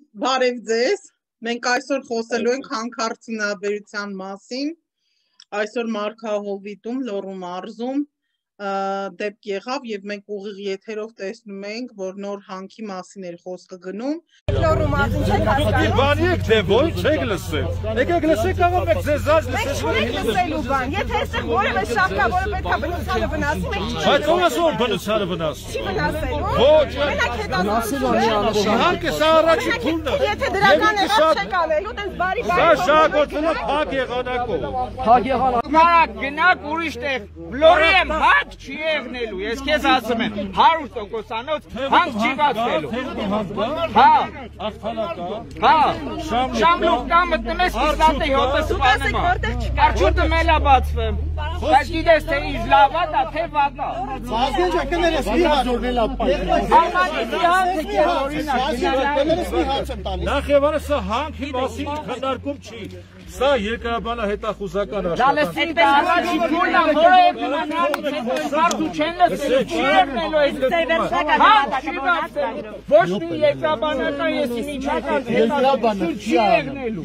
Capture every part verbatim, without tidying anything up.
Բարև ձեզ, մենք այսօր խոսելու ենք հանքարդյունաբերության մասին, այսօր Մարգահովիտում, Լոռու մարզում դեպք եղավ եւ մենք ուղիղ եթերով տեսնում ենք, որ նոր հանքի մասին էր խոսքը գնում։ Լոռու մարզում չեք հասկանում։ Բանի եք թե ոչ չեք լսել։ Եկեք լսեք աղա մեկ ձեզ զարջ լսեք։ Մենք չենք լսելու բան։ Եթե այստեղ որևէ շապկա, որը պետք է բնությանը վնասի, մենք չենք։ Բայց ո՞վ ասում բնությանը վնասի։ Չի վնասելու։ Ոչ, մենակ հետազոտություն։ Իհարկե սա առաջին փուլն է։ Եթե դրական եղած չեք անելու, տենց բարի բարի։ Սա շահագործումը փակ եղանակով։ Փակ եղանակ։ Մարակ գնաք ուրիշ տեղ։ Լոռի եմ հաց չի եղնելու։ Ես քեզ ասում եմ հարյուր տոկոսանոց հանք չի բացվելու։ Հա, աղթանակա։ հա։ Շամլուկ կա մտնում ես կիսլատե յոտը սպանում է։ Արջուտը մելա բացվեմ։ Բայց գիտես թե ինչ լավ է դա թե վատ է։ Բազեն ջակներս մի հատ օրնել ապա։ Արմանի հաց է օրինակ։ Նախ եւ առաջ սա հանքի մասին քննարկում չի։ Սա երկրաբանա հետախուզական աշխատանք։ Դա առաջին փուլն է, որը իմանալից հետո մարդու չեն լսելու, չի եղնելու այս դեպքում։ Հա, չի բացվելու։ Ոչ մի երկրաբանական ես ինչական հետախուզություն չի եղնելու։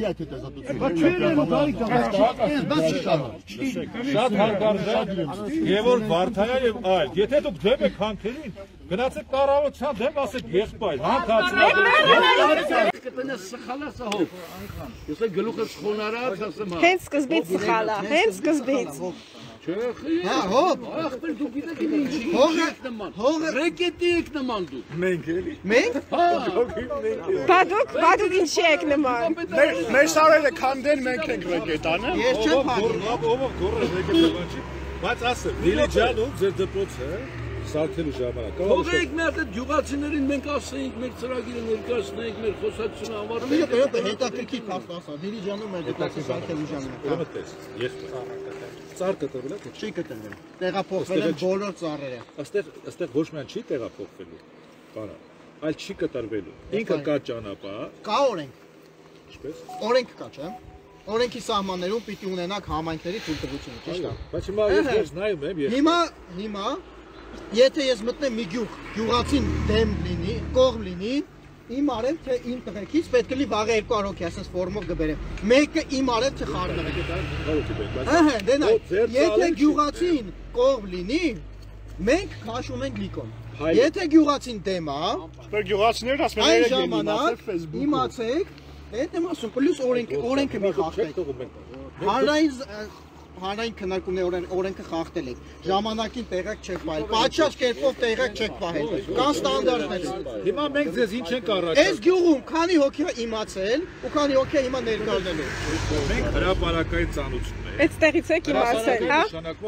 Շատ հանկարծ եւ որ Վարդայան եւ այլ, եթե դուք դեմ եք հանքերին, գնացեք կառավարության դեմ ասեք եղբայր, հանքացնեք։ Կտնես սխալա սահով։ Ես գլուխը սխոնարած ասեմ։ Հենց սկզբից սխալ է, հենց սկզբից։ Հա, հոп, ախպեր դու գիտեք ինչի։ Հողը նման։ Հողը ռեկետի եք նման դու։ Մենք էլի։ Մենք։ Հա։ Բա դուք, բա դուք ինչի եք նման։ Մեր սարերը քանդեն մենք ենք ռեկետանը։ Ես չեմ հագում։ Ով գորը ռեկետը չի։ Բայց ասեմ, Դիլիջանում ձեր դպրոցը սարքելու ժամանակ։ Հողեք մեր այդ գյուղացիներին մենք ասեինք, մեր ծրագիրը ներկայացնենք, մեր խոսակցությունը համարում ենք։ Հետաքրքիր փաստ ասա, Դիլիջանում մեր դպրոցը սարքելու ժամանակ։ Ուրեմն տես, եղբայր։ Ծառ կտրվել է թե չի կտրվել։ Տեղափոխվել են բոլոր ծառերը։ Այստեղ այստեղ ոչ միայն չի տեղափոխվելու, բանը, այլ չի կտրվելու։ Ինքը կա ճանապարհ։ Կա օրենք։ Ինչպես։ Օրենք կա, չէ՞։ Օրենքի սահմաններում պիտի ունենաք համայնքների թույլտվությունը, ճիշտ է։ Բայց հիմա ես նայում եմ եւ Հիմա, հիմա եթե ես մտնեմ մի գյուղ, գյուղացին դեմ լինի, կողմ լինի, իմ արև թե իմ տղեկից պետք է լի վաղը երկու առոքի ասես ֆորմով գբերեմ։ Մեկը իմ արև չխառնվի։ Ահա, դե նայ, եթե գյուղացին կողմ լինի, մենք քաշում ենք լիկոն։ Եթե գյուղացին դեմ է, Բայց գյուղացիներն ասում են այն ժամանակ իմացեք, այդ եմ ասում, պլյուս օրենքը, օրենքը մի խախտեք։ Հանրային հանրային քննարկումներ օրենքը խախտել եք, ժամանակին տեղակ չեք պահել, պատշաճ կերպով տեղակ չեք պահել, կան ստանդարտներ։ Հիմա մենք ձեզ ինչ ենք առաջարկում։ Այս գյուղում քանի հոգի է իմացել ու քանի հոգի է հիմա ներկայացնելու։ Մենք հրապարակային ծանոթություն ենք։ Այդտեղից եք իմացել, հա։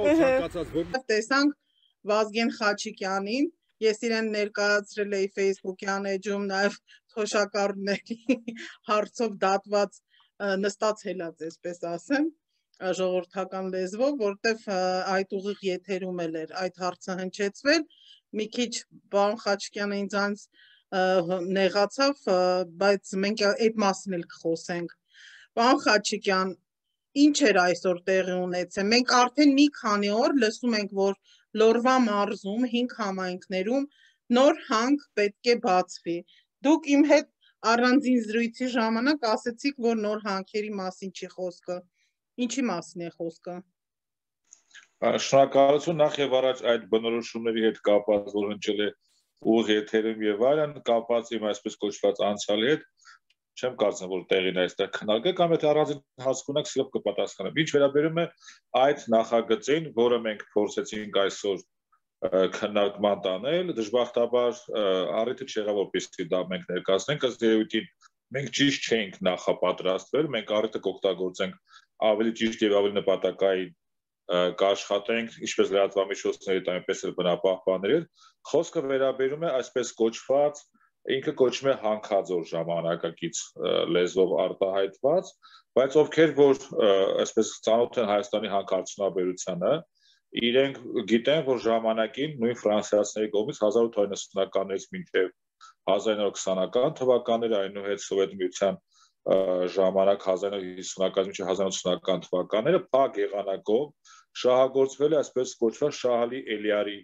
Տեսանք Վազգեն Խաչիկյանին, ես իրեն ներկայացրել էի Facebook-յան էջում, նաև թոշակառուների հարցով դատված նստած հելած, այսպես ասեմ, ժողովրդական լեզվով, որտեվ այդ ուղիղ եթերում էլ էր այդ հարցը հնչեցվել, մի քիչ պարոն Խաչիկյանը ինձանց նեղացավ, բայց մենք այդ մասին էլ կխոսենք։ Պարոն Խաչիկյան, ինչ էր այսօր տեղի ունեցել։ Մենք արդեն մի քանի օր լսում ենք, որ Լոռվա մարզում հինգ համայնքներում նոր հանք պետք է բացվի։ Դուք իմ հետ առանձին զրույցի ժամանակ ասացիք, որ նոր հանքերի մասին չի խոսքը։ Ինչի մասին է խոսքը։ Շնորհակալություն նախ եւ առաջ այդ բնորոշումների հետ կապված, որ հնչել է ուղիղ եթերում եւ այլն, կապված իմ այսպես կոչված անցյալի հետ, չեմ կարծում, որ տեղին է այստեղ քննարկել, կամ եթե առանձին հասկ ունեք, սիրով կպատասխանեմ։ Ինչ վերաբերում է այդ նախագծին, որը մենք փորձեցինք այսօր քննարկման տանել, դժբախտաբար առիթը չեղավ, որպեսզի դա մենք ներկայացնենք, ըստ երևույթին մենք ճիշտ չէինք նախապատրաստվել, մենք առիթը կօգտագործենք ավելի ճիշտ եւ ավելի նպատակային կաշխատենք, ինչպես լրատվամիջոցների, այնպես էլ բնապահպանների հետ։ Խոսքը վերաբերում է այսպես կոչված, ինքը կոչվում է հանքաձոր ժամանակակից լեզվով արտահայտված, բայց ովքեր որ այսպես ծանոթ են Հայաստանի հանքարդյունաբերությանը, իրենք գիտեն, որ ժամանակին նույն ֆրանսիացիների կողմից հազար ութ հարյուր նվթականներից մինչև հազար ինը հարյուր քսանական թվականները, այնուհետ Սովետ միության ժամանակ հազար ինը հարյուր հիսունական մինչև հազար ինը հարյուր ութսունական թվականները փակ եղանակով շահագործվել է այսպես կոչված Շահալի Էլիարի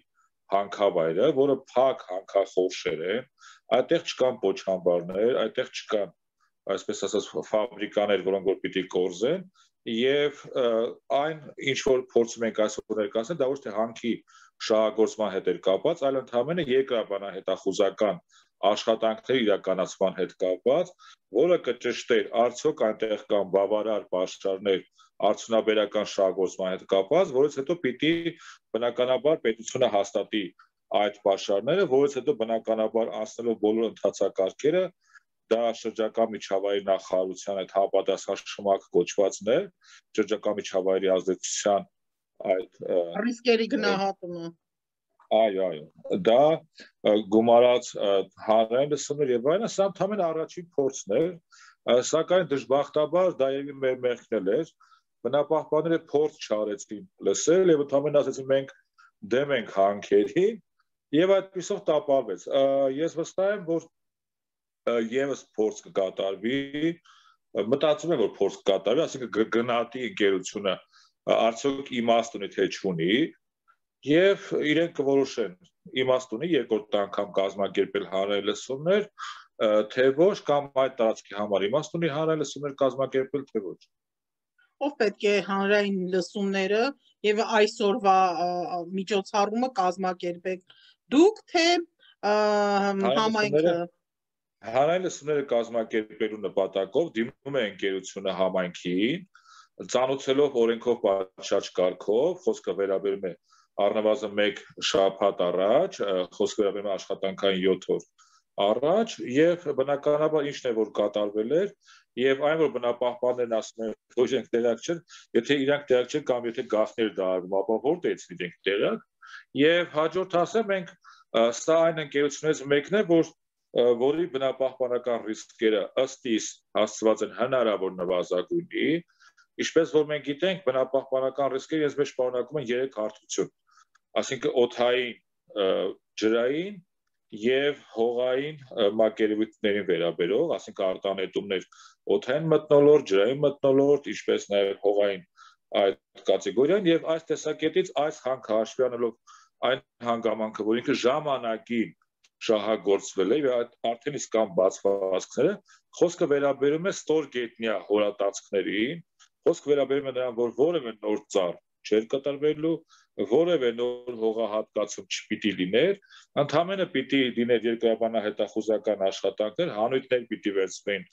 հանքավայրը, որը փակ հանքախորշեր են, այդտեղ չկան պոչամբարներ, այդտեղ չկան այսպես ասած ֆաբրիկաներ, որոնք որ պիտի կորզեն, եւ այն ինչ որ փորձում ենք այսօր ներկայացնել, դա ոչ թե հանքի շահագործման հետ էր կապված, այլ ընդհանրապես երկրաբանահետախուզական աշխատանքների իրականացման հետ կապված, որը կճշտեր արդյոք այնտեղ կան բավարար պաշարներ արդյունաբերական շահագործման հետ կապված, որից հետո պիտի բնականաբար պետությունը հաստատի այդ պաշարները, որից հետո բնականաբար անցնելով բոլոր ընթացակարգերը, դա շրջակա միջավայրի նախարարության այդ համապատասխան շմակ կոչվածն է, շրջակա միջավայրի ազդեցության այդ ռիսկերի գնահատումը։ Այո, այո, դա գումարած հանրային լսումներ եւ այլն, սա ընդհանրապես առաջին փորձն էր, սակայն դժբախտաբար դա եւի մեր մեղքն էր, բնապահպանները փորձ չարեցին լսել եւ ընդհանրապես ասեցին մենք դեմ ենք հանքերին եւ այդպիսով տապալվեց։ Ես վստահ եմ, որ եւս փորձ կկատարվի, մտածում եմ, որ փորձ կկատարվի, ասենք գնահատի ընկերությունը արդյոք իմաստ ունի թե չունի եւ իրենք կորոշեն իմաստ ունի երկրորդ անգամ կազմակերպել հանրային լսումներ, թե ոչ կամ այդ տարածքի համար իմաստ ունի հանրային լսումներ կազմակերպել, թե ոչ։ Ով պետք է հանրային լսումները եւ այսօրվա միջոցառումը կազմակերպեք։ Դուք թե համայնքը։ Հանրային լսումները կազմակերպելու նպատակով դիմում է ընկերությունը համայնքին, ծանոթելով օրենքով պատշաճ կարգով, խոսքը վերաբերում է առնվազն մեկ շաբաթ առաջ, խոսքը վերաբերում է աշխատանքային յոթ օր առաջ եւ բնականաբար ինչն է որ կատարվել էր եւ այն որ բնապահպաններն ասում են ոչ ենք տեղակ չեն, եթե իրանք տեղակ չեն կամ եթե գաղտնի էր դարվում, ապա որտեղից իրենք տեղակ եւ հաջորդ ասեմ մենք սա այն ընկերություններից մեկն է, որ որի բնապահպանական ռիսկերը ըստ իս հասցված են հնարավոր նվազագույնի, ինչպես որ մենք գիտենք, բնապահպանական ռիսկերը ես մեջ պարունակում են երեք հարթություն, այսինքն օդային, ջրային եւ հողային մակերևույթներին վերաբերող, այսինքն արտանետումներ օդային մթնոլորտ, ջրային մթնոլորտ, ինչպես նաեւ հողային այդ կատեգորիան եւ այս տեսակետից այս հանքը հաշվի առնելով այն հանգամանքը, որ ինքը ժամանակին շահագործվել է եւ արդեն իսկ կան բացվածքները, խոսքը վերաբերում է ստորգետնյա հորատածքներին, խոսքը վերաբերում է նրան, որ որևէ նոր ծառ չէր կատարվելու, որևէ նոր հողահատկացում չպիտի լիներ, ընդհանրապես պիտի լիներ երկրաբանահետախուզական աշխատանքներ, հանույթներ պիտի վերցվեն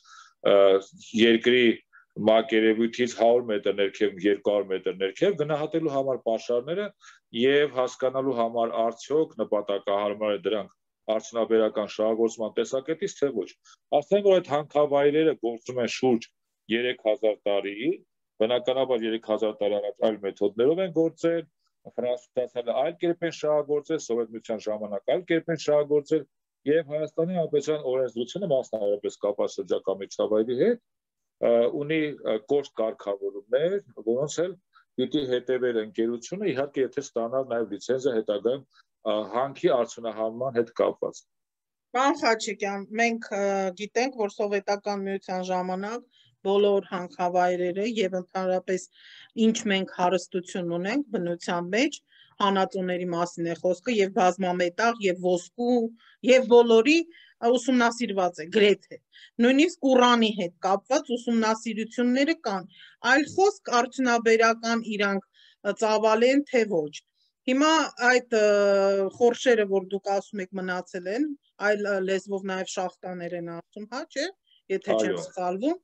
երկրի մակերևույթից հարյուր մետր ներքև, երկու հարյուր մետր ներքև գնահատելու համար պաշարները եւ հասկանալու համար արդյոք նպատակահարմար է դրանք արդյունաբերական շահագործման տեսակետից թե ոչ։ Ասենք որ այդ հանքավայրերը գործում են շուրջ երեք հազար տարի, բնականաբար երեք հազար տարի առաջ այլ մեթոդներով են գործել, Ֆրանսիացիները այլ կերպ են շահագործել, Սովետ միության ժամանակ այլ կերպ են շահագործել եւ Հայաստանի Հանրապետության օրենսդրությունը մասնավորապես կապված շրջակա միջավայրի հետ ունի կոշտ կարգավորումներ, որոնց էլ պիտի հետևեր ընկերությունը, իհարկե եթե ստանալ նաեւ լիցենզիա հետագայում հանքի արդյունահանման հետ կապված։ Պարոն Խաչիկյան, մենք գիտենք, որ սովետական միության ժամանակ բոլոր հանքավայրերը եւ ընդհանրապես ինչ մենք հարստություն ունենք բնության մեջ, հանածոների մասին է խոսքը եւ բազմամետաղ եւ ոսկու եւ բոլորի ուսումնասիրված է գրեթե։ Նույնիսկ Ուրանի հետ կապված ուսումնասիրությունները կան, այլ խոսք արդյունաբերական իրանք ծավալեն թե ոչ։ Հիմա այդ խորշերը, որ դուք ասում եք մնացել են, այլ լեզվով նաև շախտաներ են ասում, հա, չէ, եթե չեմ սխալվում,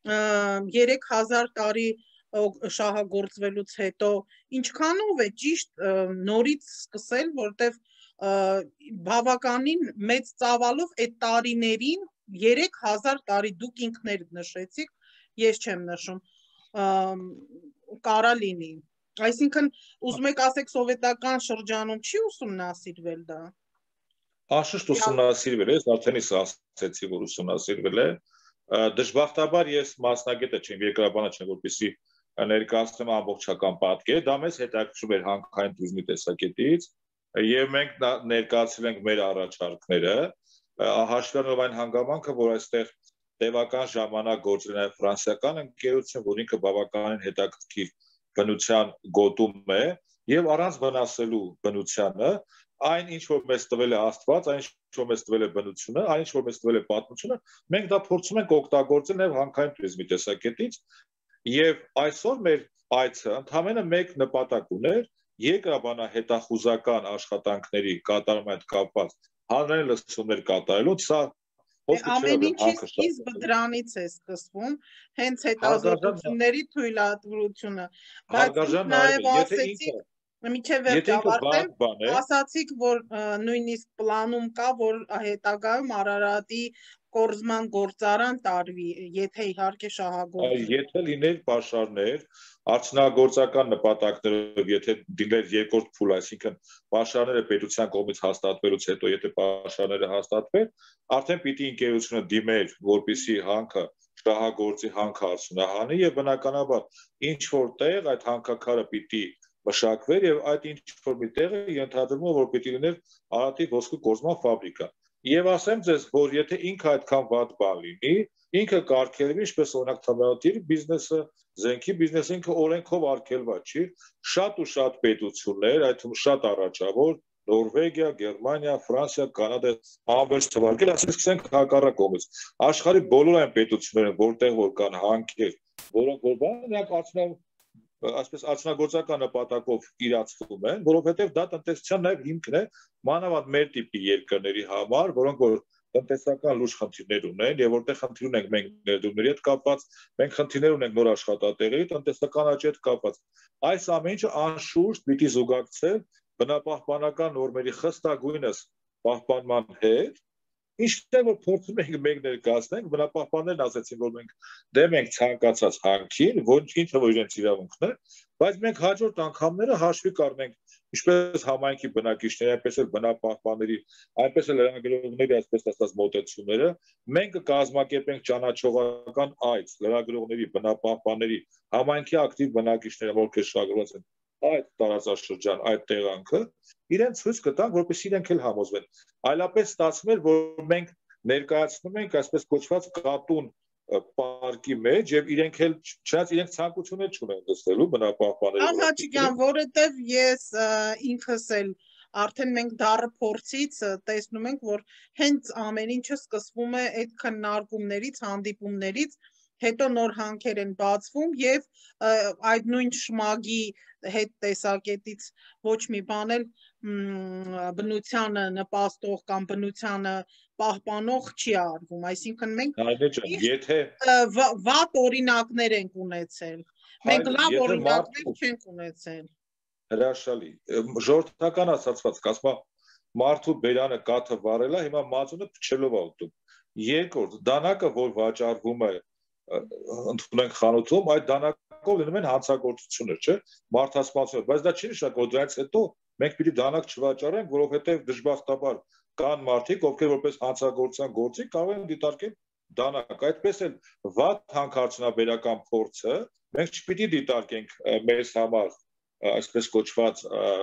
երեք հազար տարի շահագործվելուց հետո ինչքանով է ճիշտ նորից սկսել, որտեվ բավականին մեծ ծավալով այդ տարիներին երեք հազար տարի դուք ինքներդ նշեցիք, ես չեմ նշում, կարա լինի։ Այսինքն ուզում եք ասեք սովետական շրջանում չի ուսումնասիրվել դա։ Անշուշտ ուսումնասիրվել է, ես արդեն իսկ ասացի, որ ուսումնասիրվել է։ Դժբախտաբար ես մասնագետը չեմ, երկրաբանը չեմ, որպեսզի ներկայացնեմ ամբողջական պատկերը, դա մեզ հետաքրքրում էր հանքային туриզմի տեսակետից, եւ մենք ներկայացրել ենք մեր առաջարկները, հաշվի առնելով այն հանգամանքը, որ այստեղ տևական ժամանակ գործել է ֆրանսիական ընկերություն, որ ինքը բավականին հետաքրքիր բնության գոտում է եւ առանց վնասելու բնությանը այն ինչ որ մեզ տվել է Աստված, այն ինչ որ մեզ տվել է բնությունը, այն ինչ որ մեզ տվել է պատմությունը, մենք դա փորձում ենք օգտագործել նաև հանքային туриզմի տեսակետից, եւ այսօր մեր այցը ընդհանրապես մեկ նպատակ ուներ երկրաբանահետախուզական աշխատանքների կատարման հետ կապված հանրային լսումներ կատարելու, սա ամեն ինչի սկիզբը դրանից է սկսվում, հենց հետազոտությունների թույլատվությունը, բայց նաև ասեցիք, միջև վերջ ավարտեմ, ասացիք, որ նույնիսկ պլանում կա, որ հետագայում Արարատի կորզման գործարան տարվի, եթե իհարկե շահագործվի։ Եթե լիներ պաշարներ, արդյունագործական նպատակներով, եթե դիներ երկրորդ փուլ, այսինքն պաշարները պետության կողմից հաստատվելուց հետո, եթե պաշարները հաստատվեն, արդեն պիտի ընկերությունը դիմեր, որպեսզի հանքը շահագործի, հանքը արդյունահանի եւ բնականաբար ինչ որ տեղ այդ հանքաքարը պիտի մշակվեր եւ այդ ինչ որ մի տեղը ենթադրվում է, որ պիտի լիներ Արարատի ոսկու կորզման ֆաբրիկա։ Եվ ասեմ ձեզ, որ եթե ինքը այդքան վատ բան լինի, ինքը կարգելվի, ինչպես օրինակ թմրանյութերի բիզնեսը, զենքի բիզնեսը ինքը օրենքով արգելված չի, շատ ու շատ պետություններ, այդ թվում շատ առաջավոր, Նորվեգիա, Գերմանիա, Ֆրանսիա, Կանադա, ամբողջ թվարկել, ասենք սկսենք հակառակ կողմից։ Աշխարհի բոլոր այն պետությունները, որտեղ որ կան հանքեր, որոնք որ բան, նրանք արդյունավ այսպես արդյունագործական նպատակով իրացվում են, որովհետև դա տնտեսության նաև հիմքն է, մանավանդ մեր տիպի երկրների համար, որոնք որ տնտեսական լուրջ խնդիրներ ունեն եւ որտեղ խնդիր ունենք մենք ներդրումների հետ կապված, մենք խնդիրներ ունենք նոր աշխատատեղերի, տնտեսական աճի հետ կապված։ Այս ամեն ինչը անշուշտ պիտի զուգակցել բնապահպանական նորմերի խստագույնս պահպանման հետ, ինչտեղ որ փորձում ենք մենք ներկայացնենք, բնապահպաններն ասեցին, որ մենք դեմ ենք ցանկացած հանքին, ինչը որ իրենց իրավունքն է, բայց մենք հաջորդ անգամները հաշվի կառնենք ինչպես համայնքի բնակիչների, այնպես էլ բնապահպանների, այնպես էլ լրագրողների, այսպես ասած մոտեցումները, մենք կկազմակերպենք ճանաչողական այց լրագրողների, բնապահպանների, համայնքի ակտիվ բնակիչների, ովքեր շահագրգռված են այդ տարածաշրջան, այդ տեղանքը, իրենց ցույց կտանք, որպեսզի իրենք էլ համոզվեն։ Այլապես ստացվում էր, որ մենք ներկայացնում ենք այսպես կոչված կատուն պարկի մեջ եւ իրենք էլ չնայած իրենք ցանկություններ չունեն դստելու բնապահպանների։ Ահա, որովհետեւ ես ինքս էլ արդեն մենք դառը փորձից տեսնում ենք, որ հենց ամեն ինչը սկսվում է այդ քննարկումներից, հանդիպումներից, հետո նոր հանքեր են բացվում եւ այդ նույն շմագի հետ տեսակետից ոչ մի բան էլ բնությանը նպաստող կամ բնությանը պահպանող չի արվում, այսինքն մենք եթե վատ օրինակներ ենք ունեցել, մենք լավ օրինակներ չենք ունեցել։ Հրաշալի, ժողովրդական ասացված, ասма մարդու բերանը կաթը վառելա, հիմա մածունը փչելով է ուտում։ Երկրորդ, դանակը, որ վաճառվում է ընդունենք խանութում, այդ դանակով լինում են հանցագործություններ, չէ՞, մարդասպանություններ, բայց դա չի նշանակում, որ դրանից հետո մենք պիտի դանակ չվաճառենք, որովհետև դժբախտաբար կան մարդիկ, ովքեր որպես հանցագործության գործի կարող են դիտարկել դանակ, այդպես էլ վատ հանքարդյունաբերական փորձը մենք չպիտի դիտարկենք մեզ համար այսպես կոչված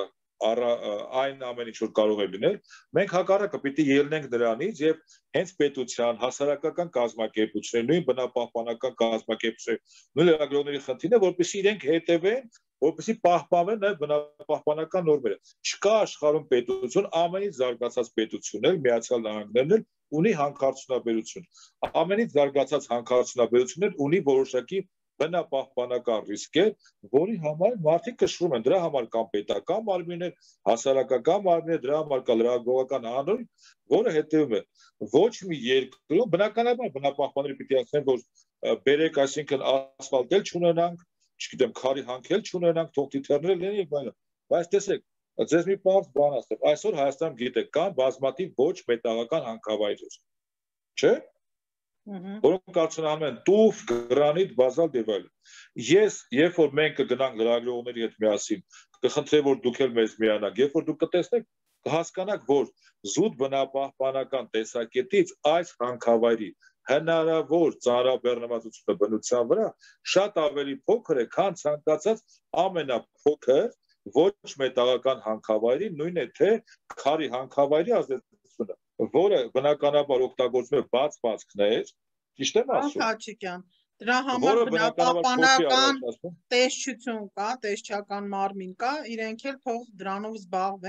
այն ամեն ինչ որ կարող է լինել, մենք հակառակը պիտի ելնենք դրանից եւ հենց պետության, հասարակական կազմակերպությունների, նույն բնապահպանական կազմակերպությունների, նույն լրագրողների խնդիրն է, որպեսզի իրենք հետևեն, որպեսզի պահպանվեն նաեւ բնապահպանական նորմերը։ Չկա աշխարհում պետություն, ամենից զարգացած պետությունն էլ, Միացյալ Նահանգներն էլ ունի հանքարդյունաբերություն։ Ամենից զարգացած հանքարդյունաբերությունն ունի որոշակի բնապահպանական ռիսկեր, որի համար մարդիկ կշռում են, դրա համար կան պետական մարմիններ, հասարակական մարմիններ, դրա համար կա լրագրողական անուն, որը հետևում է ոչ մի երկրում, բնականաբար բնապահպանները պիտի ասեն, որ բերեք, այսինքն ասֆալտ էլ չունենանք, չգիտեմ, քարի հանքել չունենանք, թող թիթեռներ լինեն եւ այլն։ Բայց տեսեք, ձեզ մի պարզ բան ասեմ, այսօր Հայաստանում գիտեք, կան բազմաթիվ ոչ մետաղական հանքավայրեր, չէ՞։ Որոնք արդյունահանում են տուֆ, գրանիտ, բազալտ եւ այլն։ Ես, երբ որ մենք կգնանք լրագրողների հետ միասին, կխնդրեմ, որ դուք էլ մեզ միանաք, երբ որ դուք կտեսնեք, կհասկանաք, որ զուտ բնապահպանական տեսակետից այս հանքավայրի հնարավոր ծանրաբեռնվածությունը բնության վրա շատ ավելի փոքր է, քան ցանկացած ամենափոքր ոչ մետաղական հանքավայրի, նույն է թե քարի հանքավայրի ազդեցությունը, որը բնականաբար օգտագործում է բաց բացքներ, ճիշտ եմ ասում։ Հաչիկյան, դրա համար բնապահպանական տեսչություն կա, տեսչական մարմին կա, իրենք էլ թող դրանով զբաղվեն,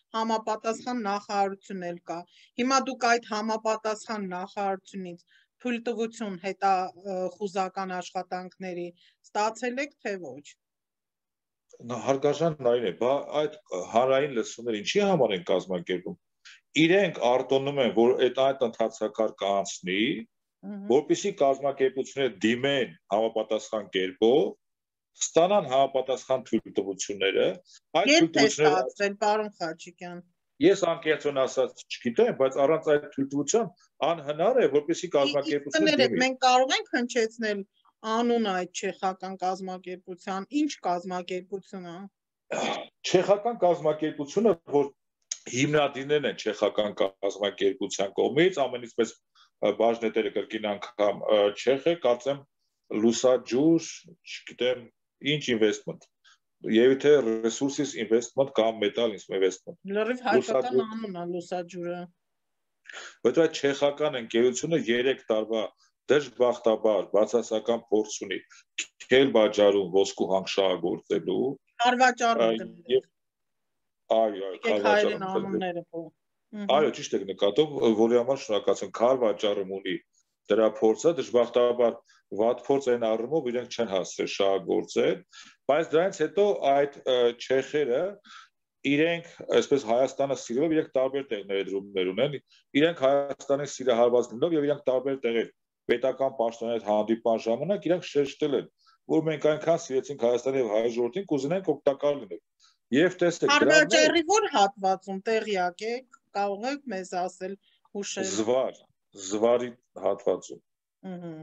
համապատասխան նախարարություն էլ կա։ Հիմա դուք այդ համապատասխան նախարարությունից թույլտվություն հետա խուզական աշխատանքների ստացել եք, թե ոչ։ Հարգարժան Նարինե, բա այդ հանրային լսումները ինչի համար են կազմակերպում։ Իրենք արտոնում են, որ այդ այդ ընթացակարգը անցնի, որպեսզի կազմակերպությունները դիմեն համապատասխան կերպով, ստանան համապատասխան թույլտվությունները, այդ թույլտվությունները պարոն Խաչիկյան։ Ես անկեղծոն ասած չգիտեմ, բայց առանց այդ թույլտվության անհնար է, որպեսզի կազմակերպությունը դիմի։ Մենք կարող ենք հնչեցնել անուն այդ չեխական կազմակերպության, ինչ կազմակերպություն է։ Չեխական կազմակերպությունը, որ հիմնադիրներն են չեխական կազմակերպության կողմից, ամենից մեծ բաժնետերը կրկին անգամ չեխ է, կարծեմ լուսաջուր, չգիտեմ, ինչ investment, եւ թե resources investment կամ metal investment։ Լրիվ հայկական անուն է լուսաջուրը։ Բայց այդ չեխական ընկերությունը երեք տարվա դժբախտաբար բացասական փորձ ունի քել բաժարում ոսկու հանք շահագործելու։ Քարվաճառում։ Այո, քարվաճառում։ Այո, ճիշտ եք նկատում, որի համար շնորհակալություն, քարվաճառում ունի դրա փորձը, դժբախտաբար վատ փորձ այն առումով իրենք չեն հասցրել շահագործել, բայց դրանից հետո այդ չեխերը իրենք, այսպես Հայաստանը սիրելով, իրենք տարբեր տեղներում ունեն, իրենք Հայաստանի սիրահարված լինելով եւ իրենք տարբեր տեղեր պետական պաշտոնյա հետ հանդիպման ժամանակ իրանք շեշտել են, որ մենք այնքան սիրեցինք Հայաստանի եւ հայ ժողովրդին, կուզենանք օգտակար լինել։ Եվ տեսեք, Քարվաճառի որ հատվածում տեղյակ եք, կարող եք մեզ ասել, հուշել։ Զվար, Զվարի հատվածում։ Ահա։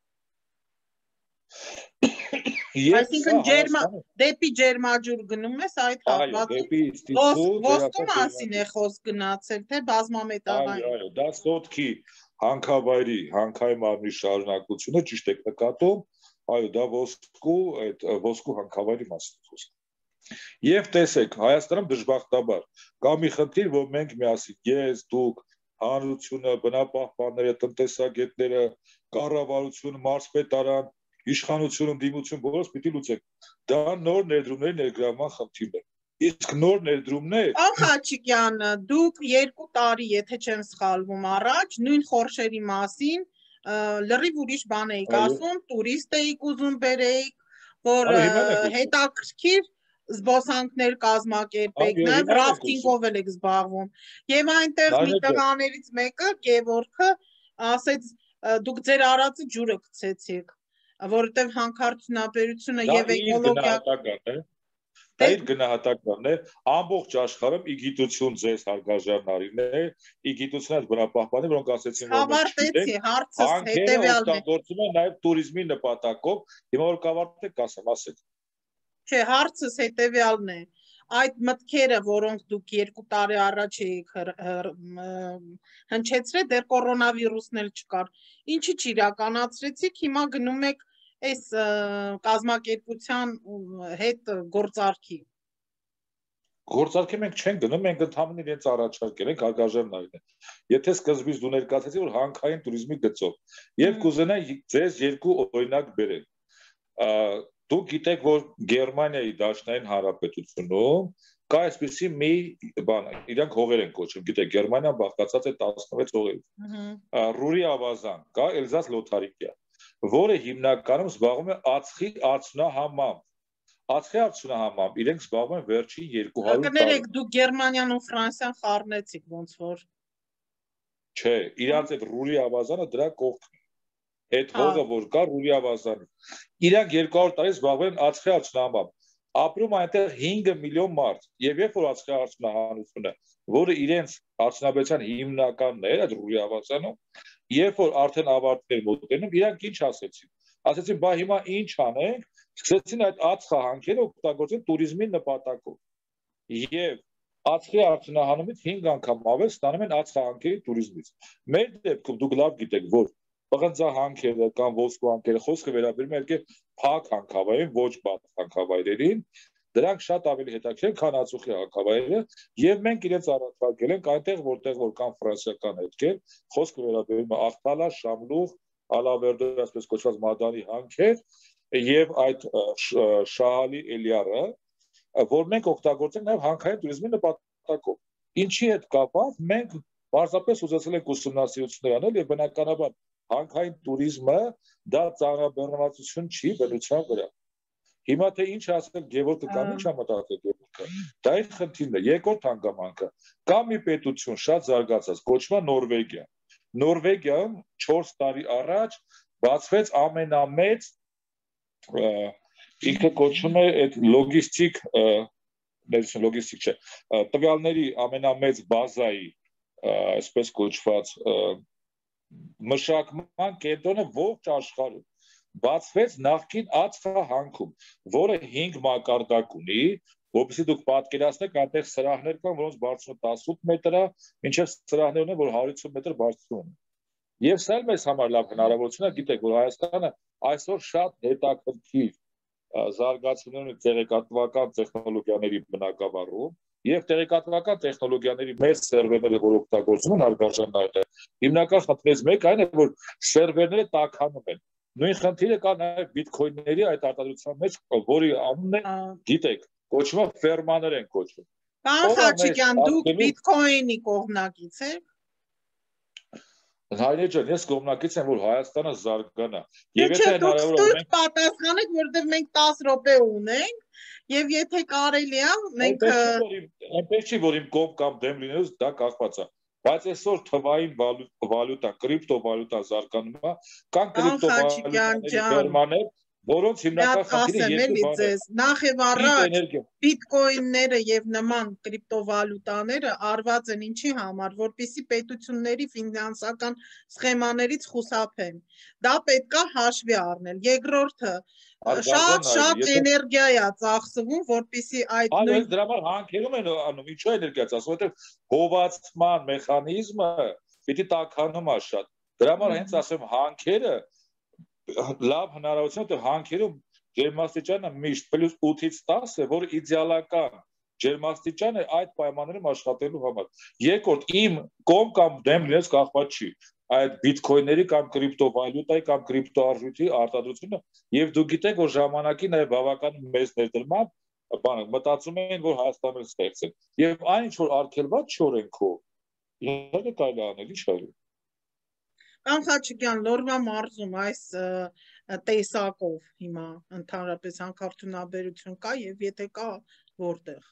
Այսինքն ջերմա դեպի ջերմաջուր գնում ես այդ հատվածում։ Ոսկու մասին է խոսք գնացել, թե բազմամետաղային։ Այո, այո, դա սոտքի հանքավայրի, հանքային մարմնի շարունակությունը, ճիշտ եք նկատում, այո, դա ոսկու, այդ ոսկու հանքավայրի մասին է խոսքը։ Եվ տեսեք, Հայաստանում դժբախտաբար կա մի խնդիր, որ մենք միասին, ես, դուք, հանրությունը, բնապահպանները, տնտեսագետները, կառավարություն, մարզպետարան, իշխանություն, դիմություն, բոլորս պիտի լուծենք։ Դա նոր ներդրումների ներգրավման խնդիրն է։ Իսկ նոր ներդրումներ Պարոն Խաչիկյան, դուք երկու տարի, եթե չեմ սխալվում, առաջ նույն խորշերի մասին լրիվ ուրիշ բան էիք ասում, տուրիստ էիք ուզում բերեիք, որ հետաքրքիր զբոսանքներ կազմակերպեք, նաև ռաֆտինգով եք զբաղվում։ Եվ այնտեղ մի տղաներից մեկը, Գևորգը, ասեց, դուք ձեր արածը ջուրը գցեցիք, որովհետև հանքարդյունաբերությունը եւ էկոլոգիա Դա իր գնահատականն է, ամբողջ աշխարհում ի գիտություն ձեզ հարգարժան Նարինե, ի գիտություն այդ բնապահպանի, որոնք ասեցին, որ ավարտեցի, հարցս հետեւյալն է։ Օգտագործում են նաև туриզմի նպատակով, հիմա որ կավարտեք, ասեմ, ասեք։ Չէ, հարցս հետեւյալն է։ Այդ մտքերը, որոնք դուք երկու տարի առաջ էիք հնչեցրել, դեռ կորոնավիրուսն էլ չկար։ Ինչի՞ չիրականացրեցիք, հիմա գնում եք այս կազմակերպության հետ գործարքի։ Գործարքի մենք չենք գնում, մենք ընդհանրապես իրենց առաջարկել ենք հարգարժան Նարինե։ Եթե սկզբից դու ներկայացրեցի, որ հանքային туриզմի գծով, եւ կուզենայի ձեզ երկու օրինակ բերել։ Դուք գիտեք, որ Գերմանիայի Դաշնային Հանրապետությունում կա այսպիսի մի բան, իրանք հողեր են կոչում, գիտեք, Գերմանիան բաղկացած է տասնվեց հողերից։ Ռուրի ավազան կա, Էլզաս Լոթարիկիա, որը հիմնականում զբաղվում է ածխի արդյունահանմամբ։ Ածխի արդյունահանմամբ իրենք զբաղվում են վերջին երկու հարյուր տարի։ Կներեք, դուք Գերմանիան ու Ֆրանսիան խառնեցիք ոնց որ։ Չէ, իրանց այդ Ռուրի ավազանը դրա կողքն է։ Այդ հողը որ կա Ռուրի ավազանը։ Իրանք երկու հարյուր տարի զբաղվում են ածխի արդյունահանմամբ։ Ապրում այնտեղ հինգ միլիոն մարդ, եւ երբ որ ածխի արդյունահանությունը, որը իրենց արդյունաբերության հիմնականն է, այդ Ռուրի ավազանում, երբ որ արդեն ավարտներ մոտենում, իրանք ինչ ասեցին։ Ասեցին, բա հիմա ինչ անենք, սկսեցին այդ ածխը հանքերը օգտագործել туриզմի նպատակով։ Եվ ածխի արդյունահանումից հինգ անգամ ավել ստանում են ածխահանքերի туриզմից։ Մեր դեպքում դուք լավ գիտեք, որ պղնձահանքերը կամ ոսկու հանքերը խոսքը վերաբերում է եկե փակ հանքավայրին, ոչ բաց հանքավայրերին, դրանք շատ ավելի հետաքրքիր են, քան ածուխի հանքավայրերը, եւ մենք իրենց առաջարկել ենք այնտեղ, որտեղ որ կան ֆրանսիական հետքեր, խոսքը վերաբերում է Ախտալա, Շամլուղ, Ալավերդո, այսպես կոչված Մադանի հանքեր եւ այդ Շահալի Էլիարը, որ մենք օգտագործենք նաեւ հանքային туриզմի նպատակով։ Ինչի հետ կապված մենք պարզապես ուզեցել ենք ուսումնասիրություններ անել եւ բնականաբար հանքային туриզմը դա ծանրաբեռնվածություն չի բնության վրա։ Հիմա թե ինչ ասել Գևորգը կամ ինչ համատեղել Գևորգը, դա է խնդիրն է։ Երկրորդ հանգամանքը կա մի պետություն շատ զարգացած, կոչվում է Նորվեգիա։ Նորվեգիայում չորս տարի առաջ բացվեց ամենամեծ ինքը կոչվում է այդ լոգիստիկ, լոգիստիկ չէ, տվյալների ամենամեծ բազայի, այսպես կոչված մշակման կենտրոնը ողջ աշխարհում բացվեց նախկին Ածխահանքում, որը հինգ մակարդակ ունի, որովհետեւ դուք պատկերացնեք, այնտեղ սրահներ կան, որոնց բարձրությունը տասնութ մետր է, մինչև սրահներ ունեն, որ հարյուր ութ մետր բարձրություն ունեն։ Եվ սա էլ մեզ համար լավ հնարավորություն է, գիտեք, որ Հայաստանը այսօր շատ հետաքրքիր զարգացումներ ունի տեղեկատվական տեխնոլոգիաների բնագավառում, եւ տեղեկատվական տեխնոլոգիաների մեծ սերվերները, որ օգտագործում են արգաժանները, հիմնական խնդիրներից մեկը այն է, որ սերվերները տաքանում են։ Նույն խնդիրը կա նաև բիտքոյնների այդ արտադրության մեջ, որի անունն է, գիտեք, կոչվում է ֆերմաներ են կոչվում։ Պարոն Խաչիկյան, դուք բիտքոյնի կողմնակից եք։ Հայրե ջան, ես կողմնակից եմ, որ Հայաստանը զարգանա։ Եվ եթե հնարավոր է մենք պատասխանենք, որովհետև մենք տասը րոպե ունենք, եւ եթե կարելի է, մենք այնպես չի, որ իմ կողմ կամ դեմ լինելուց դա կախված է։ Բայց այսօր թվային վալյուտա, կրիպտովալյուտա զարգանում է, կան կրիպտովալյուտաների ֆերմաներ, որոնց հիմնական խնդիրը երկու բաներ են։ Նախ եւ առաջ բիտկոինները եւ նման կրիպտովալյուտաները արված են ինչի համար, որպեսզի պետությունների ֆինանսական սխեմաներից խուսափեն։ Դա պետք է հաշվի առնել։ Երկրորդը շատ շատ էներգիա է ծախսվում, որպեսզի այդ նույն դրա համար հանքերում են անում, ինչու էներգիա ծախսվում, որովհետև հովացման մեխանիզմը պիտի տաքանում է շատ։ Դրա համար հենց ասեմ հանքերը լավ հնարավորություն է, հանքերում ջերմաստիճանը միշտ պլյուս ութից տասը է, որ իդեալական ջերմաստիճան է այդ պայմաններում աշխատելու համար։ Երկրորդ, իմ կողմ կամ դեմ լինելուց կախված չի այդ բիտքոյնների կամ կրիպտովալյուտայի կամ կրիպտոարժույթի արտադրությունը, եւ դուք գիտեք, որ ժամանակին նաեւ բավականին մեծ ներդրմամբ բանը մտածում են, որ Հայաստանը ստեղծեն։ Եվ այն ինչ որ արգելված չորենքով, իհարկե կարելի անել, ինչ արի։ Պարոն Խաչիկյան, Լոռվա մարզում այս տեսակով հիմա ընդհանրապես հանքարդյունաբերություն կա եւ եթե կա, որտեղ։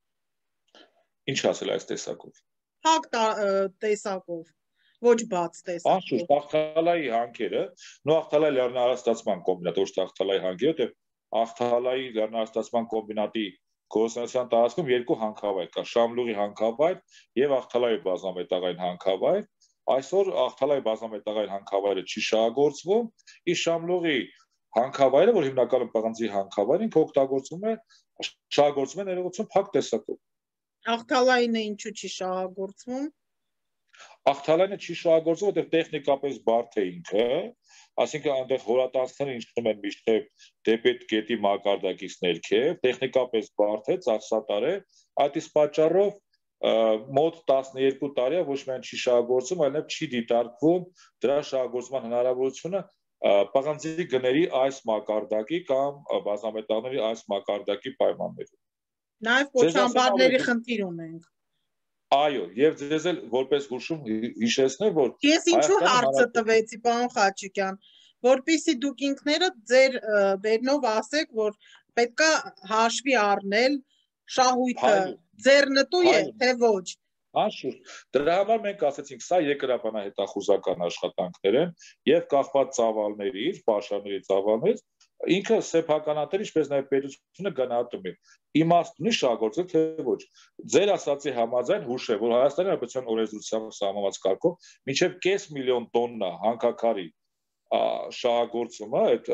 Ինչ ասել այս տեսակով։ Հակ տեսակով, ոչ բաց տեսակով։ Անշուշտ Ախթալայի հանքերը, նո Ախթալայի լեռնահարստացման կոմբինատը, ոչ թե Ախթալայի հանքերը, Ախթալայի լեռնահարստացման կոմբինատի գործունեության տարածքում երկու հանքավայր կա, Շամլուղի հանքավայր եւ Ախթալայի բազմամետաղային հանքավայր։ Այսօր Ախթալայի բազմամետաղային հանքավայրը չի շահագործվում, իսկ Շամլուղի հանքավայրը, որ հիմնականում պղնձի հանքավայրն ինքը օգտագործվում է, շահագործվում է ներողություն փակ տեսակով։ Ախթալայինը ինչու չի շահագործվում։ Ախթալայինը չի շահագործվում, որտեղ տեխնիկապես բարդ է ինքը, այսինքն այնտեղ հորատանցները ինչնում են միշտ դեպի գետի մակարդակից ներքև, տեխնիկապես բարդ է, ծախսատար է, այդ իսկ պատճառով մոտ տասներկու տարի ոչ միայն չի շահագործվում, այլև չի դիտարկվում դրա շահագործման հնարավորությունը պղնձի գների այս մակարդակի կամ բազմամետաղների այս մակարդակի պայմաններում։ Նաև կոչամբարների խնդիր ունենք։ Այո, եւ ձեզ էլ որպես հուշում հիշեցնել, որ ես ինչու հարցը տվեցի, պարոն Խաչիկյան, որպեսզի դուք ինքներդ ձեր բերնով ասեք, որ պետքա հաշվի առնել շահույթը ձեռնտու է, թե ոչ։ Անշուշտ, դրա համար մենք ասեցինք, սա երկրաբանահետախուզական աշխատանքներ են եւ կախված ծավալներից, պաշարների ծավալներից, ինքը սեփականատեր, ինչպես նաեւ պետությունը գնահատում է։ Իմաստ ունի շահագործել, թե ոչ։ Ձեր ասացի համաձայն հուշ է, որ Հայաստանի Հանրապետության օրենսդրությամբ սահմանված կարգով մինչեւ կես միլիոն տոննա հանքաքարի շահագործումը, այդ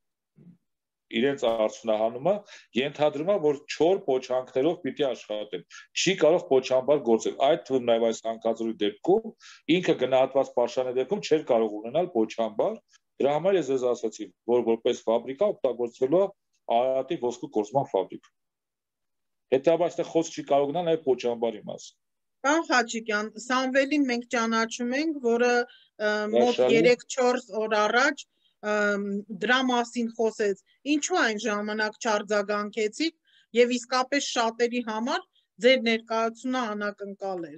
իրենց արդյունահանումը ենթադրում է, որ չոր պոչանքներով պիտի աշխատեն։ Չի կարող պոչամբար գործել։ Այդ թվում նաև այս հանքազորի դեպքում ինքը գնահատված պաշարների դեպքում չէր կարող ունենալ պոչամբար։ Դրա համար ես ձեզ ասացի, որ որպես ֆաբրիկա օգտագործվելու է Արարատի ոսկու կոծման ֆաբրիկա։ Հետաբար այստեղ խոսք չի կարող գնալ նաև պոչամբարի մասին։ Պարոն Խաչիկյան, Սամվելին մենք ճանաչում ենք, որը մոտ երեք-չորս օր առաջ դրա մասին խոսեց, ինչու այն ժամանակ չարձագանքեցիք եւ իսկապես շատերի համար ձեր ներկայությունը անակնկալ էր։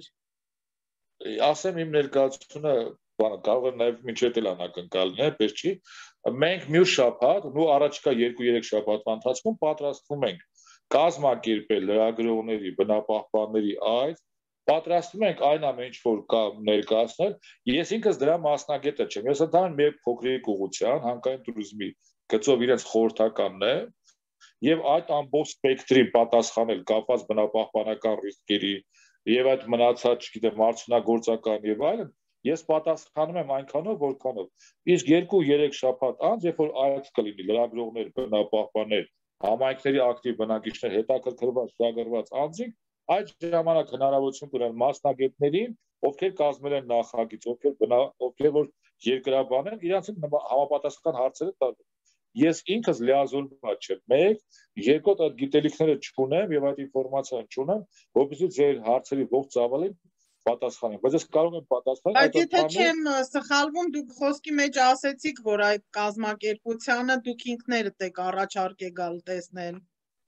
Ասեմ իմ ներկայությունը բանը կարող է նաև մինչև էլ անակնկալն է, պես չի։ Մենք մյուս շաբաթ, ու առաջիկա երկու-երեք շաբաթվա ընթացքում պատրաստվում ենք կազմակերպել լրագրողների, բնապահպանների այց, պատրաստվում ենք այն ամեն ինչ որ կա ներկայացնել։ Ես ինքս դրա մասնագետը չեմ։ Ես ընդհանրապես մի փոքրիկ ուղղության հանքային туриզմի գծով իրենց խորհրդականն է եւ այդ ամբողջ սպեկտրին պատասխանել կապված բնապահպանական ռիսկերի եւ այդ մնացած, չգիտեմ, արդյունագործական եւ այլն, ես պատասխանում եմ այնքանով, որքանով։ Իսկ երկու-երեք շաբաթ անց, երբ որ այց կլինի լրագրողներ, բնապահպաններ, համայնքների ակտիվ բնակիչներ, հետաքրքրված, շահագրգռված անձինք, այդ ժամանակ հնարավորություն կունենան մասնագետներին, ովքեր կազմել են նախագիծ, ովքեր բնա, ովքեր որ երկրաբան են, իրանց համապատասխան հարցերը տալ։ Ես ինքս լիազորված չեմ, մեկ, երկրորդ այդ գիտելիքները չունեմ եւ այդ ինֆորմացիան չունեմ, որովհետեւ ձեր հարցերի ողջ ծավալին պատասխանեմ, բայց ես կարող եմ պատասխանել։ Բայց եթե չեմ սխալվում, դուք խոսքի մեջ ասեցիք, որ այդ կազմակերպությանը դուք ինքներդ եք առաջարկ եկալ տեսնել։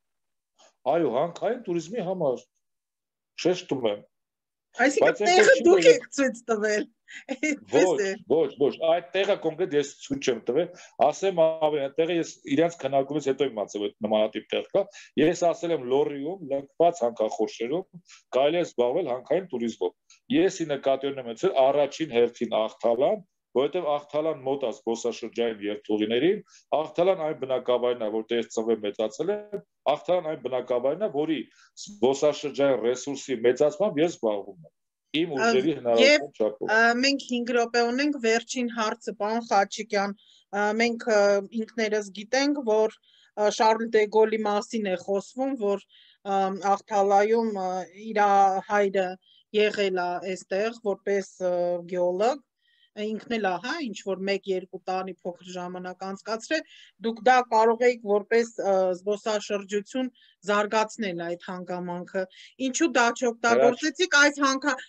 Այո, հանքային туриզմի համար շեշտում եմ։ Այսինքն տեղը դուք եք ցույց տվել։ Ոչ, ոչ, ոչ, այդ տեղը կոնկրետ ես ցույց չեմ տվել, ասեմ ավելի, այդ տեղը ես իրենց քննարկումից հետո իմացա, որ նմանատիպ տեղ կա։ Ես ասել եմ Լոռիում, լքված հանքախորշերում կարելի է զբաղվել հանքային туриզմով։ Ես ի նկատի ունեմ ցել առաջին հերթին Աղթալան, որովհետև Աղթալան մոտ է զբոսաշրջային երթուղիներին, Աղթալան այն բնակավայրն է, որտեղ ես ծնվել մեծացել եմ, Աղթալան այն բնակավայրն է, որի զբոսաշրջային ռեսուրսի մեծացմամբ ես զբաղվում եմ։ Իմ ուժերի հնարավորություն չափով։ Մենք հինգ րոպե ունենք, վերջին հարցը, պարոն Խաչիկյան, մենք ինքներս գիտենք, որ Շարլ դե Գոլի մասին է խոսվում, որ Աղթալայում իր հայրը եղել է այստեղ որպես գեոլոգ, ինքն էլ ահա ինչ որ մեկ-երկու տարի փոքր ժամանակ անցկացրել, դուք դա կարող եք որպես զբոսաշրջություն զարգացնել այդ հանգամանքը, ինչու դա չօգտագործեցիք, այս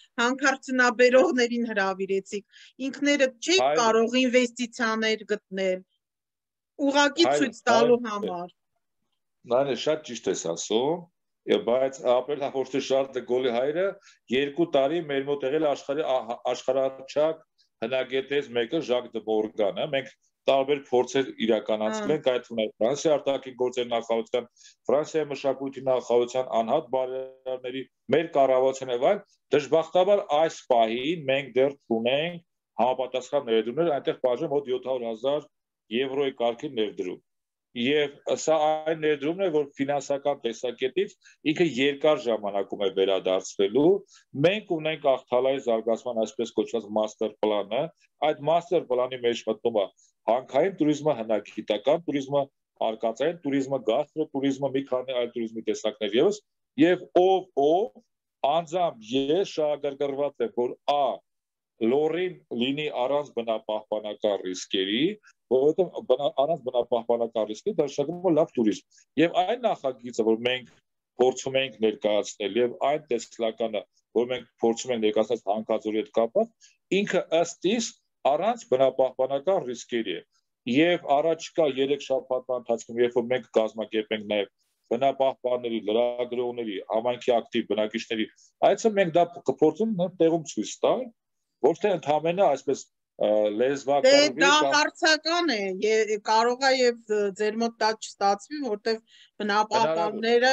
հանքարդյունաբերողներին հրավիրեցիք, ինքներդ չեք կարող ինվեստիցիաներ գտնել, ուղղակի ցույց տալու համար։ Նայեք, շատ ճիշտ ես ասում, բայց ապրելահորտի Շարլ դե Գոլի հայրը երկու տարի մեր մոտ եղել աշխարհի աշխարհաչափ հնագետից մեկը Ժակ դե Մորգանը, մենք տարբեր փորձեր իրականացրել ենք, այդ թվում է Ֆրանսիայի արտաքին գործերի նախարարության, Ֆրանսիայի մշակույթի նախարարության անհատ բարերարների, մեր կառավարության եւ այլ, դժբախտաբար այս պահին մենք դեռ չունենք համապատասխան ներդրումներ, այնտեղ բաժան մոտ յոթ հարյուր հազար եվրոյի կարգի ներդրում։ Եվ սա այն ներդրումն է, որ ֆինանսական տեսակետից ինքը երկար ժամանակում է վերադարձվելու։ Մենք ունենք Աղթալայի զարգացման այսպես կոչված մաստեր պլանը, այդ մաստեր պլանի մեջ մտնում է հանքային туриզմը, հնագիտական туриզմը, արկածային туриզմը, գաստրո туриզմը, մի քանի այլ туриզմի տեսակներ եւս, եւ ով ով անձամբ ես շահագրգռված եմ, որ ա Լոռին լինի առանց բնապահպանական ռիսկերի, որովհետև առանց բնապահպանական ռիսկի դա շարունակում է լավ туриզմ։ Եվ այն նախագիծը, որ մենք փորձում ենք ներկայացնել, եւ այն տեսլականը, որ մենք փորձում ենք ներկայացնել հանքաձորի հետ կապված, ինքը ըստ իս առանց բնապահպանական ռիսկերի է։ Եվ առաջիկա երեք շաբաթվա ընթացքում, երբ որ մենք կազմակերպենք նաեւ բնապահպանների, լրագրողների, համայնքի ակտիվ բնակիչների, այցը մենք դա կփորձենք տեղում ցույց տալ, ոչ թե ընդհանրապես այսպես լեզվակարգի դա հարցական է, կարող է եւ ձեր մոտ դա չստացվի, որտեվ բնապահպանները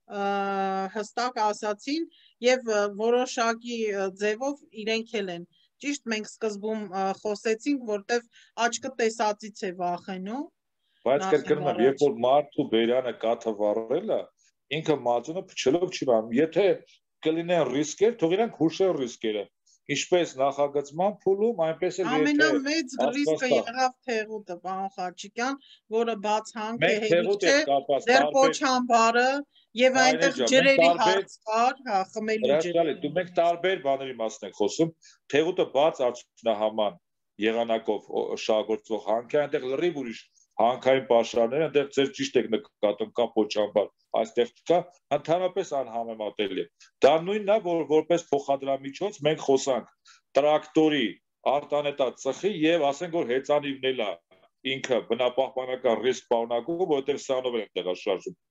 հստակ ասացին եւ որոշակի ձևով իրենք էլ են։ Ճիշտ, մենք սկզբում խոսեցինք, որտեվ աչքը տեսածից է վախենում։ Բայց կրկնում եմ, երբ որ մարդու բերանը կաթը վառելը, ինքը մածունը փչելով չի բանում։ Եթե կլինեն ռիսկեր, թող իրանք հուշեն ռիսկերը։ Ինչպես նախագծման փուլում, այնպես էլ ամենամեծ ռիսկը եղավ Թեղուտը, պարոն Խաչիկյան, որը բաց հանք է, հեգիք չէ, դեռ Պոչամբարը եւ այնտեղ ջրերի հարց կար, հա, խմելու ջրերի։ Դու մենք տարբեր բաների մասն ենք խոսում, Թեղուտը բաց արդյունահանման եղանակով շահագործվող հանք է, այնտեղ լրիվ ուրիշ հանքային պաշարներ, այնտեղ ձեր ճիշտ եք նկատում, կա Պոչամբար, այստեղ չկա, ընդհանրապես անհամեմատելի է։ Դա նույնն է, որ որպես փոխադրամիջոց մենք խոսանք տրակտորի, արտանետած ծխի եւ ասենք որ հեծանիվն էլ է ինքը բնապահպանական ռիսկ պարունակում, որովհետեւ սրանով են տեղաշարժում։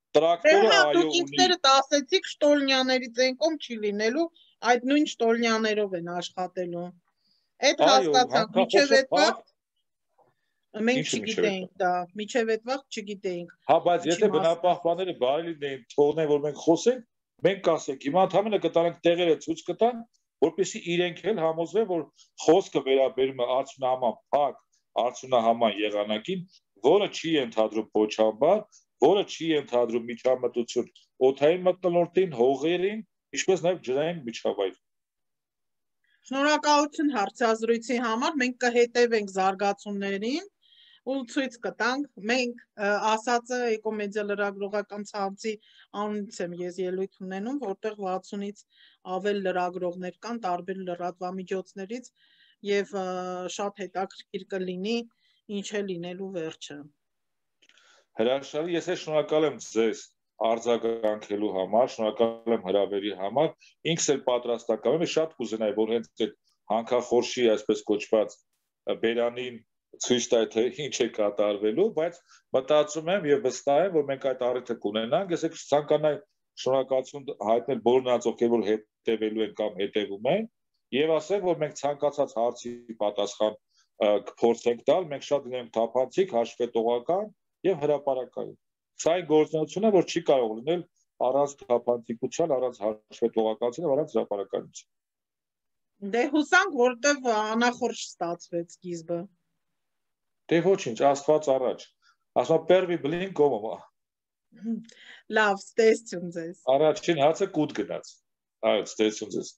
տրակտորը այո դուք ունի։ ինքներդ ասեցիք շտոլնյաների ծենկում չի լինելու, այդ նույն շտոլնյաներով են աշխատելու։ Այդ հասկացանք, միջև այդ վաղ մենք չգիտեինք դա, միջև այդ վաղ չգիտեինք։ Հա, բայց եթե բնապահպանները բարի լինեին, թողնեն, որ մենք խոսենք, մենք կասենք, հիմա ընդհանրապես կտանենք տեղերը ցույց կտան, որպեսզի իրենք էլ համոզվեն, որ խոսքը վերաբերում է արդյունահանման փակ, արդյունահանման եղանակին, որը չի ընդհանրում փոչամբար, որը չի ընդհանրում միջամտություն օդային մթնոլորտին, հողերին, ինչպես նաև ջրային միջավայրին։ Շնորհակալություն հարցազրույցի համար, մենք կհետևենք զարգացումներին ու ցույց կտանք, մենք ասածը Էկոմեդիա լրագրողական ցանցի անունից եմ ես ելույթ ունենում, որտեղ վաթսունից ավել լրագրողներ կան տարբեր լրատվամիջոցներից եւ շատ հետաքրքիր կլինի ինչ է լինելու վերջը։ Հրաշալի, ես էլ շնորհակալ եմ ձեզ արձագանքելու համար, շնորհակալ եմ հրավերի համար, ինքս էլ պատրաստական եմ, շատ կուզենայի, որ հենց այդ հանքախորշի, այսպես կոչված բերանին ցույց տալ, թե ինչ է կատարվելու, բայց մտածում եմ եւ վստահ եմ, որ մենք այդ առիթը կունենանք, ես եք ցանկանայի շնորհակալություն հայտնել բոլոր նրանց, ովքեր որ հետևելու են կամ հետևում են, եւ ասեմ, որ մենք ցանկացած հարցի պատասխան կփորձենք տալ, մենք շատ լինենք թափանցիկ, հաշվետվողական եւ հրապարակային։ Սա այն գործունեությունը, որ չի կարող լինել առանց թափանցիկության, առանց հաշվետվողականության, առանց հրապարակայնության։ Դե հուսանք, որտեվ անախորժ ստացվեց սկիզբը։ Դե ոչինչ, Աստված առաջ։ Ասում պերվի բլին կոմոմա։ Լավ, ստեսություն ձեզ։ Առաջին հացը կուտ գնաց։ Այո, ստեսություն ձեզ։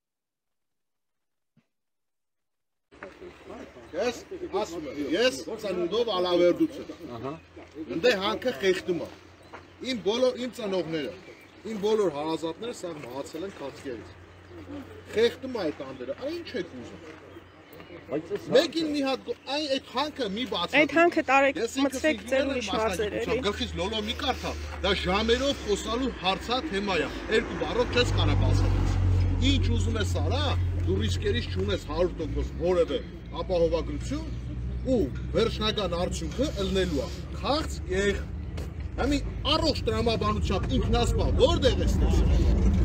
Ես ասում եմ, ես ծնունդով ալավերդուց եմ։ Ահա։ Ընդ հանքը խեղդում է։ Իմ բոլոր իմ ծնողները, իմ բոլոր հարազատները սա մահացել են քաղցկերից։ Խեղդում է այդ անդերը, այն ինչ եք ուզում։ Մեկին մի հատ այն այդ հանքը մի բացա։ Այդ հանքը տարեք մտցեք ձեր ուրիշ մարզեր էլի։ Գլխից լոլո մի կարդա, դա ժամերով խոսալու հարցա թեմա է։ Երկու բառով չես կարող ասել։ Ինչ ուզում ես արա, դու ռիսկերից չունես հարյուր տոկոս որևէ ապահովագրություն ու վերջնական արդյունքը ելնելու է։ Քաղց եղ։ Համի առողջ տրամաբանությամբ ինքնասպան որտեղ ես տեսել։